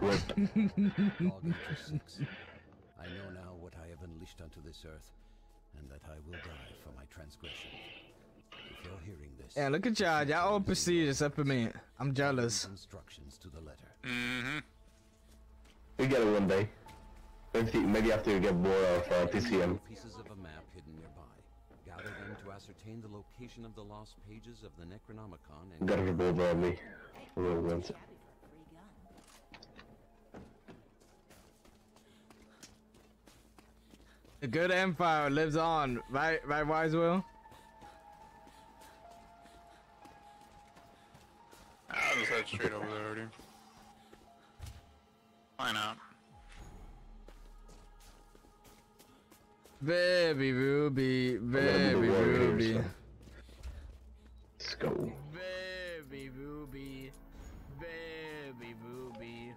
What? Log entry 6. I know now what I have unleashed onto this earth, and that I will die for my transgression. If you're hearing this, Yeah, look at y'all. Y'all all prestige except for me. I'm jealous. Instructions to the letter. We get it one day. Maybe after you get more of TCM. Pieces of a map hidden nearby. Gather them to ascertain the location of the lost pages of the Necronomicon and Got it both on me. Real ones. The good empire lives on, right, Wisewell? I'll just head straight over there already. Why not? Baby Ruby, baby Ruby. Here, so. Let's go. Baby Ruby, baby Ruby.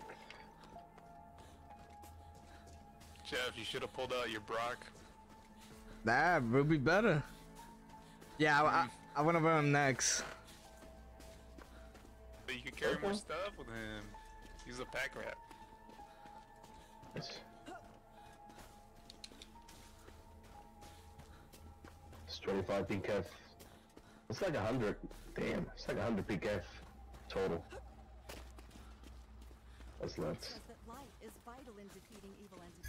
Jeff, you should have pulled out your Brock. Nah, Ruby better. Yeah, I want to run him next. But you can carry more stuff with him. He's a pack rat. Yes. It's 25 PKF. It's like 100. Damn, it's like 100 PKF total. That's nuts. Light is vital in defeating evil entities.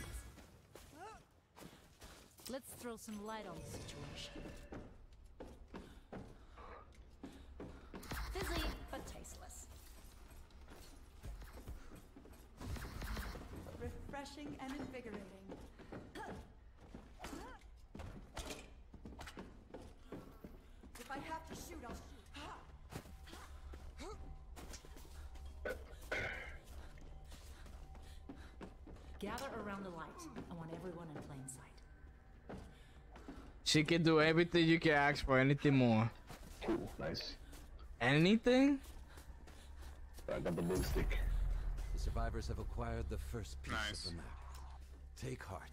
Let's throw some light on the situation. Fizzy, but tasteless. Refreshing and invigorating. If I have to shoot, I'll shoot. Gather around the light. I want everyone in plain sight. She can do everything you can ask for, anything more. Cool, nice. Anything? I got the blue stick. The survivors have acquired the first piece Nice. of the map. Take heart.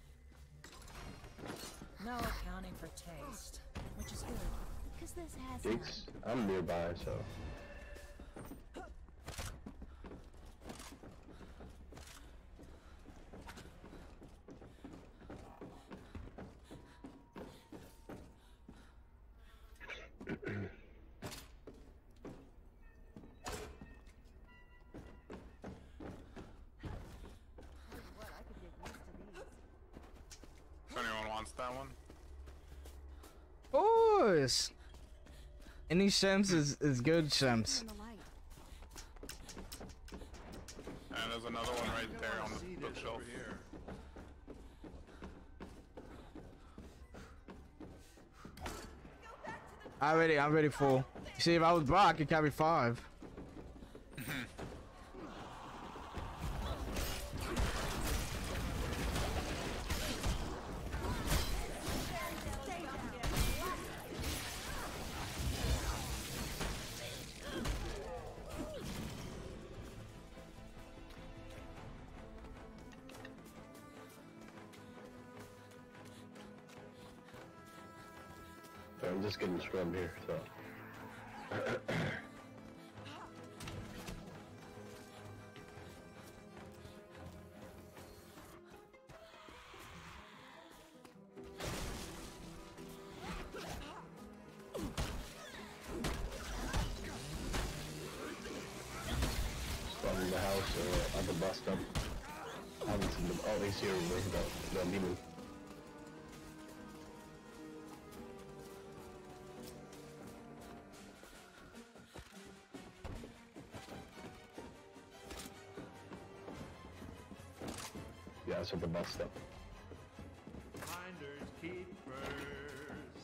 No accounting for taste, which is good, because this has Jigs, I'm nearby, so. If anyone wants that one. Boys. Any Shems is good Shems. in the light. And there's another one right there on the bookshelf. I'm ready full. See, if I was Brock, I could carry 5. I'm just getting scrubbed here, so. From the house or at the bus stop. I haven't seen them. Oh, he's here with the demon. Yeah, it's at the bus stop. Finders keepers.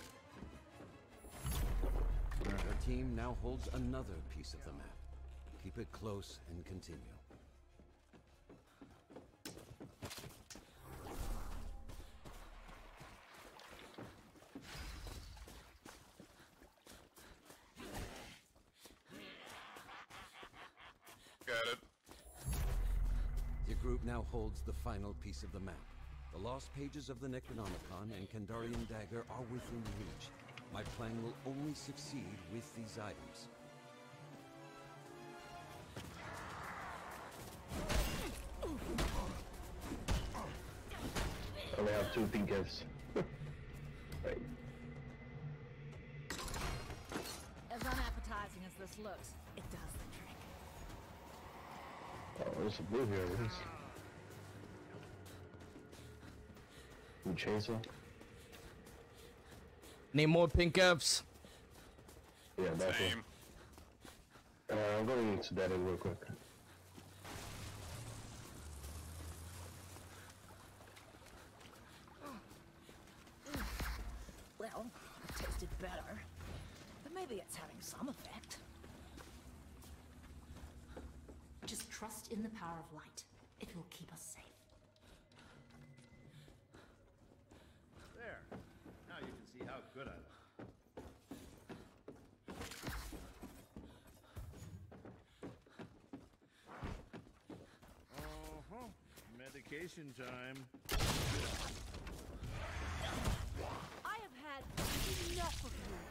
Our team now holds another piece of the map. Keep it close and continue. Got it. Your group now holds the final piece of the map. The lost pages of the Necronomicon and Kandarian Dagger are within reach. My plan will only succeed with these items. 2 pink gifts. Right. As unappetizing as this looks, it does the trick. Oh, there's a blue here at least. Blue chainsaw. Need more pink Fs. Yeah, definitely. Same. I'm going to that in real quick. Well, it tasted better. But maybe it's having some effect. Just trust in the power of light. It will keep us safe. There. Now you can see how good I look. Medication time. I have had enough of you.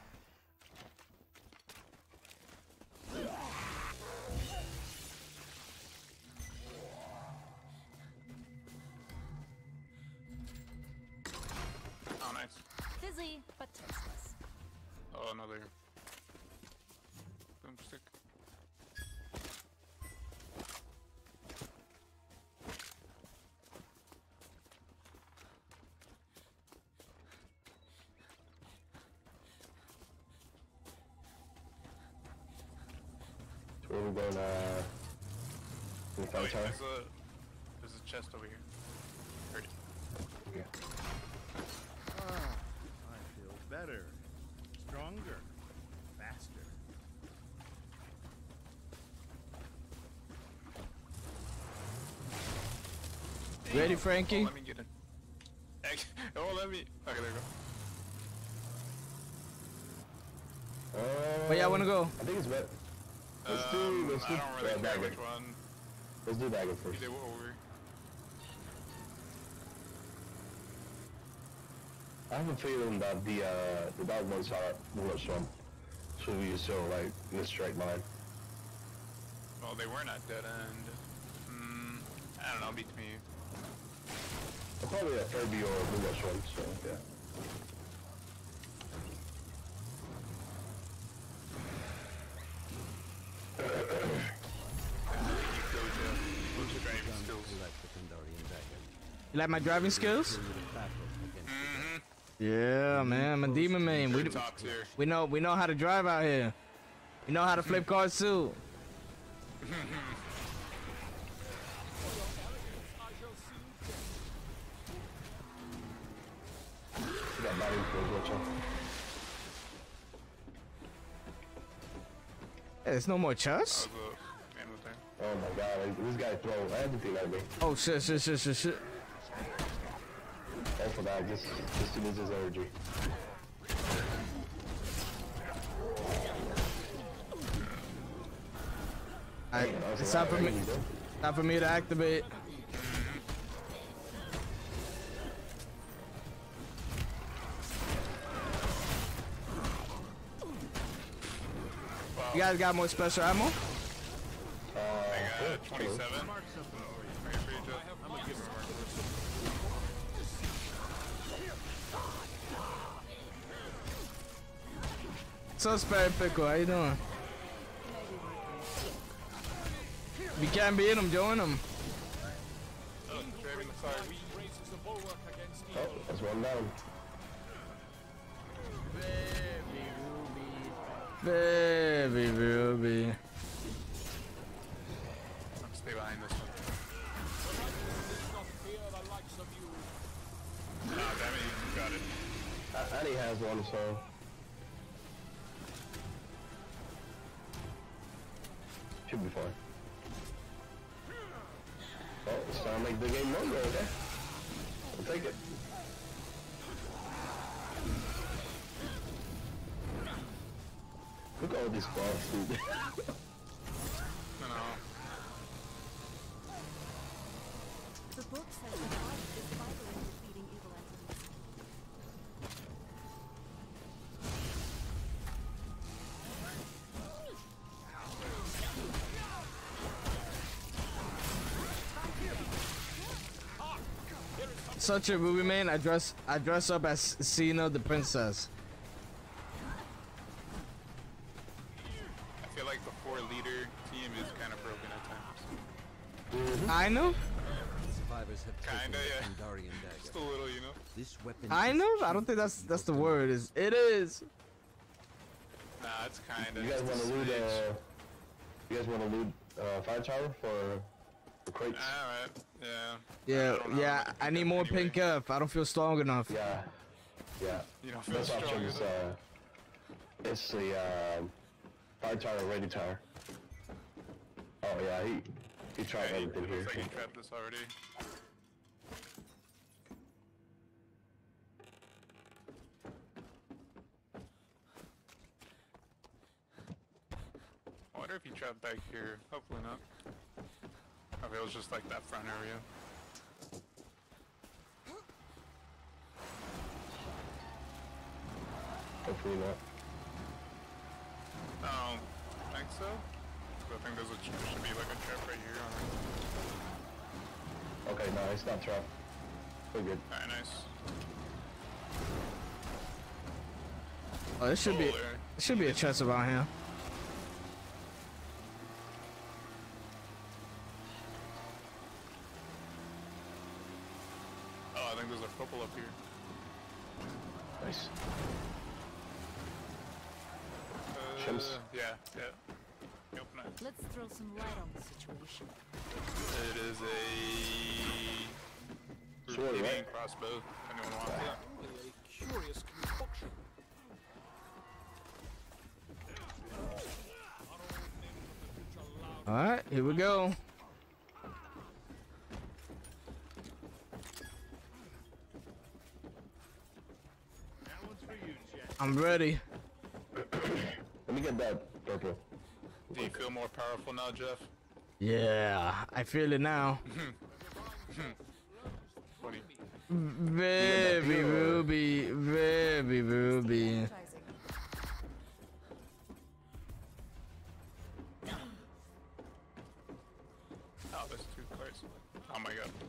Oh, nice. Fizzy, but tasteless. Oh, another boomstick. So where we going, in the Oh, fire wait, tower? there's a chest over here. Heard it. Okay. I feel better, stronger, faster. Ready, Frankie? Oh, let me get in. Oh, let me. Okay, there you go. Where y'all wanna go? I think it's better. Let's do I don't really care Dagger. which one. Let's do Dagger first. They were over. I have a feeling that the dog ones are bullet swamp. So we just sort of like in a straight line. Well, they were not dead end. I don't know, beats me. Probably a Furby or a bullet swamp, so yeah. You like my driving skills? Yeah, man, I'm a demon main. Top tier. We know how to drive out here. We know how to flip cars too. We got body pills, watch out. Hey, there's no more chus? That was a ammo thing. Oh my god, this guy throw everything at me. Oh shit. Oh for that, just to lose his energy. Alright, it's time for me to activate. You guys got more special ammo? I got 27. Ready for you, Jeff? So Sperry Pickle, how you doing? If you can't beat him, join him. Oh, driving the fire. Oh, that's one down. Baby Ruby. I'm stay behind this one. Ah, damn it, you got it. Annie has one, so should be fine. Oh, it's time to make the game longer, okay? I'll take it. Look at all these claws, dude. No, no. The book says the body is vital in defeating evil entities. such a Ruby main. I dress up as Cena the princess. I feel like the 4-leader team is kind of broken at times. I know. The survivors have taken Kinda, the yeah. Kandarian Just dagger. a little, you know. This weapon I is know. I key don't think to that's the evil word. It is. Nah, it's kind of. You guys want to loot? You guys want to loot fire tower for crates? Alright, yeah. Yeah, don't know, yeah. I'm I gonna need pick more up anyway. pink F. I don't feel strong enough. Yeah, yeah. You don't feel Best strong option is enough. it's the fire tower, ready tower. Oh yeah, he tried Yeah, everything it here. looks like he trapped this already. I wonder if he trapped back here. Hopefully not. Okay, it was just like that front area. Hopefully not. I don't think so. I think there's should be like a trap right here on it. Okay, no, it's not trap. We're good. Alright, nice. Oh, this should be. there. It should be a chest around here. Oh, I think there's a couple up here. Nice. Shims. Yeah, yeah. You open it. Let's throw some light on the situation. It is a Sword, Ruby right? crossbow. If anyone wants it. Curious concoction. All right, here we go. That one's for you, Jet. I'm ready. Let me get that purple. Do you feel more powerful now, Jeff? Yeah, I feel it now. Funny. Very Ruby, very Ruby. Oh, there's two cars. Oh my god.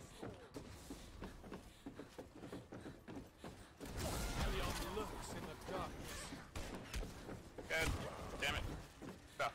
God damn it. Stop.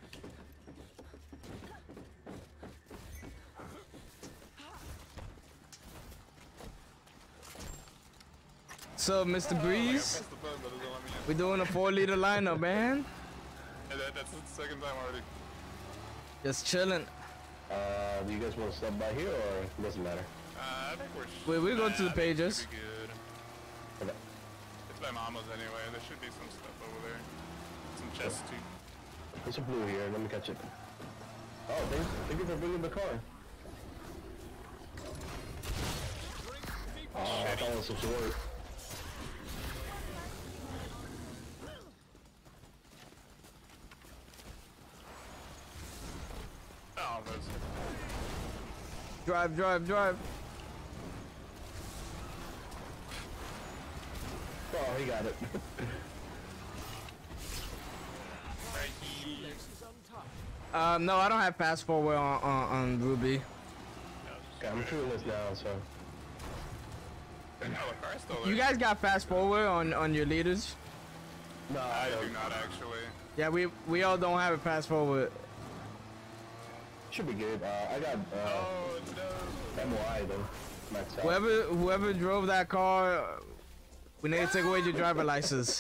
So, Mr. I Breeze, pressed the button, but it doesn't let me in. we doing a 4-liter lineup, man. Yeah, that's the second time already. Just chilling. Do you guys want to stop by here or it doesn't matter? I think we're. We go to the I think pages. should be good. Okay. It's by Mama's anyway. There should be some stuff over there. Some chests too. There's a blue here. Let me catch it. Oh, thank you for bringing the car. Oh, I thought it was a sword. Oh, there's. Drive, drive, drive. Oh, he got it. Right here. No, I don't have fast forward on Ruby. Okay, I'm doing this now, so. Oh, the car's still there. You guys got fast forward on your leaders? No, I I do don't. not actually. Yeah, we all don't have a fast forward. Should be good. I got Oh no. MOI though. Max out. Whoever drove that car, we need to take away your driver license.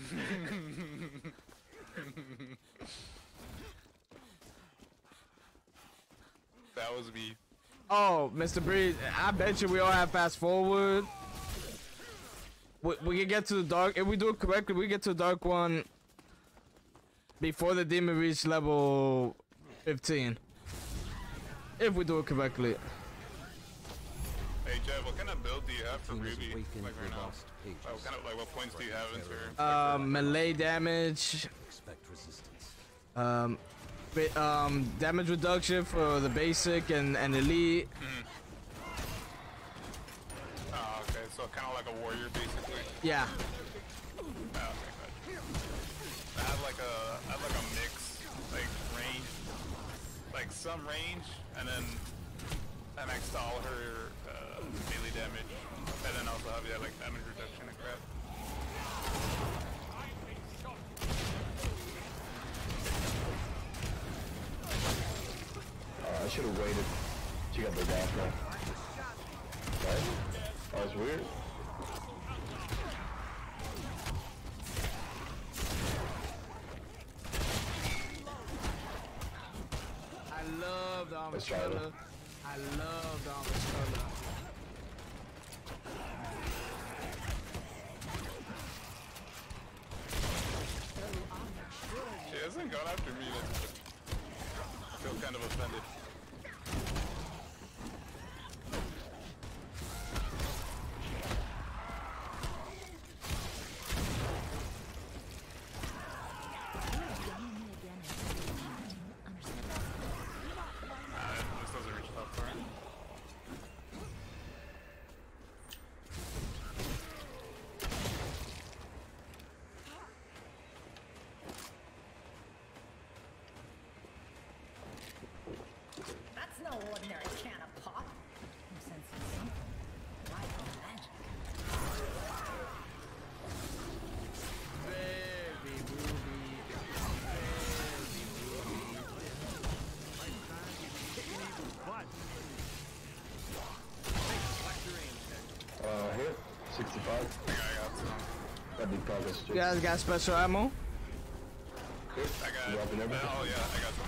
That was me. Oh, Mr. Breeze, I bet you we all have fast forward. We can get to the dark. If we do it correctly, we get to the dark one before the demon reach level 15. If we do it correctly. Hey Jeff, what kind of build do you have for Team has Ruby? awakened Like right the now? lost pages. What kind of like what points do you have into your Melee damage. Expect resistance. Damage reduction for the basic and elite. Oh, okay, so kind of like a warrior basically. Yeah. Oh, okay, good. I have like a mix, like range, like some range, and then I maxed all her melee damage. And then also have, yeah, like damage reduction and crap. I should have waited. She got the dash now. Right? That was weird. I love the armor Let's try it. color. I love the armor color. She hasn't gone after me yet. I feel kind of offended. This doesn't reach top for it. That's no ordinary can of pop. I'm sensing something. Like magic. Baby movie. Hit. 65. I got some. That'd be progress. You guys got special ammo? Good. I got. Dropping everything. Oh yeah, I got some.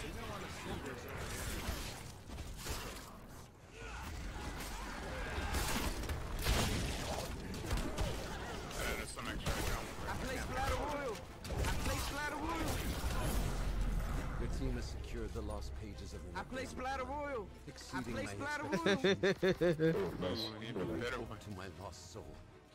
There's some extra ammo. I play splatter royal. I play splatter royal. Your team has secured the lost pages of the I play splatter royal. I exceeding play my splatter expectations. royal. Nice. Ooh, even better one. To my lost soul.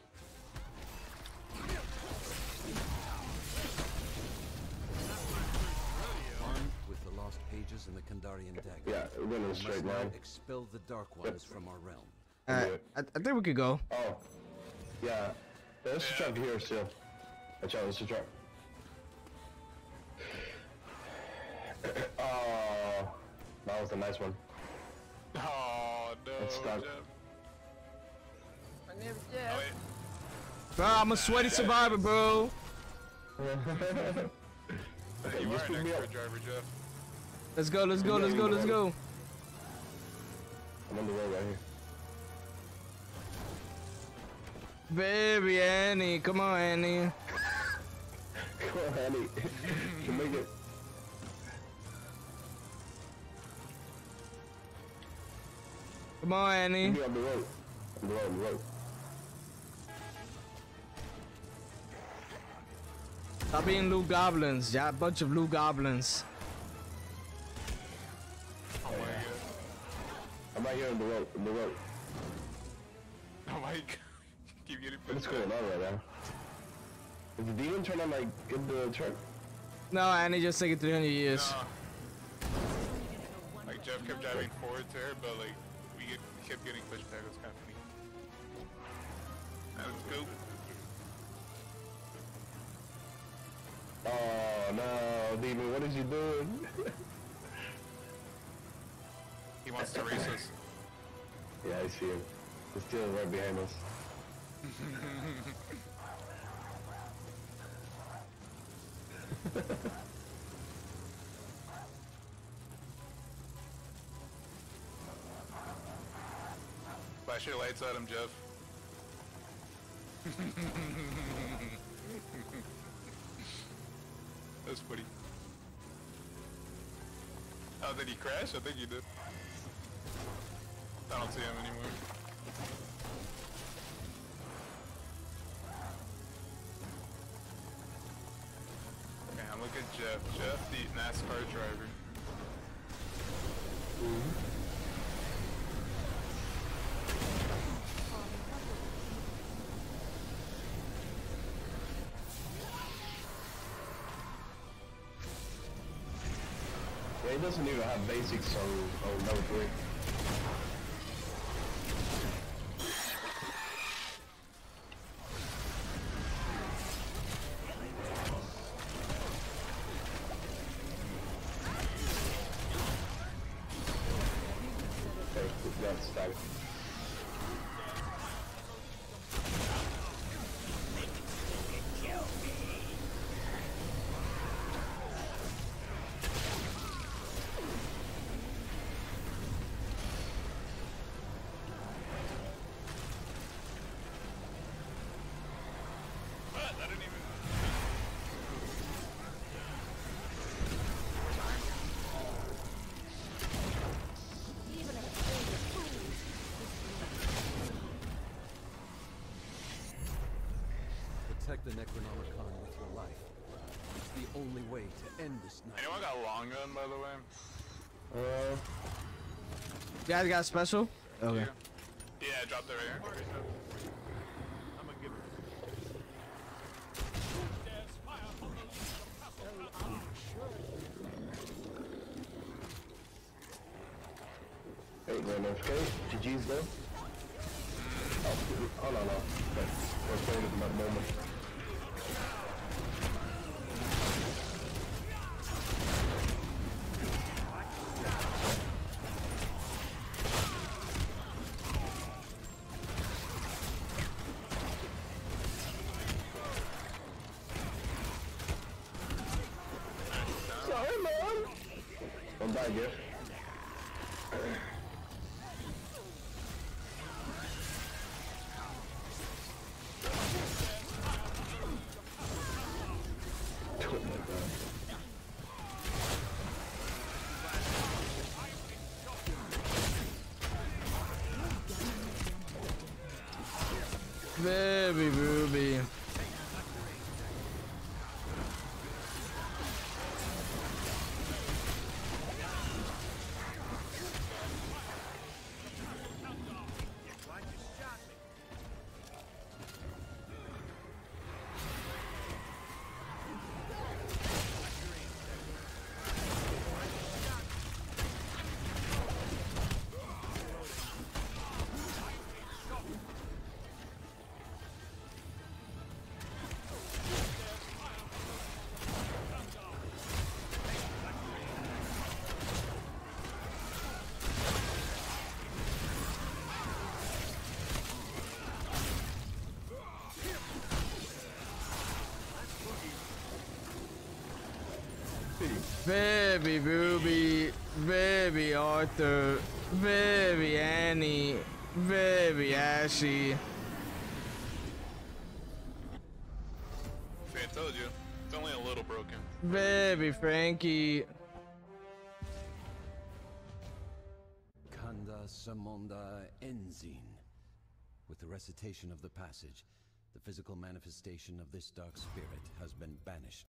Armed with the lost pages and the Kandarian dagger, Yeah, we're going in a we must straight now line. expel the Dark Ones from our realm. Alright, I think we could go. Oh. Yeah. Let's just try here still. Watch out, let's just try. Oh, that was a nice one. Oh no, It's stuck. Jeff. Yeah. Oh, wait. Bro, I'm a sweaty survivor, bro. Okay, You just are pick an me up. expert driver, Jeff. Let's go, let's go, let's go, let's go. I'm on the road right here. Baby Annie, come on Annie. Come on, Annie. You make it. Come on Annie. Be on the road. On the road, on the road. Stop being blue goblins. Yeah, a bunch of blue goblins. Oh my god. I'm right here on the road, on the road. Oh my god. Keep getting What's pushed going on right now? Is the demon trying to like get the truck? No, Annie just taking 300 years. No. Like Jeff kept driving forward to her, but like we kept getting pushed back. It was kind of funny. That was good. Oh no, demon, what is you doing? He wants to race us. Yeah, I see him. He's still right behind us. Flash your lights at him, Jeff. That's funny. Oh, did he crash? I think he did. I don't see him anymore. Man, look at Jeff. Jeff, the NASCAR driver. Yeah, he doesn't even have basics on level 3. Okay, we got stuck. Protect the Necronomicon with your life. It's the only way to end this night. Anyone got long gun, by the way? You guys got special? Okay. Yeah, I dropped it right here. I'm gonna give it. Hey, man, okay? GG's though? Oh, no. Let's play with my moment. Sorry, man. Don't die, Giff. Baby Ruby. Baby Ruby, baby Arthur, baby Annie, baby Ashy. See, I told you. It's only a little broken. Baby Frankie. Kanda Samonda Enzin. With the recitation of the passage, the physical manifestation of this dark spirit has been banished.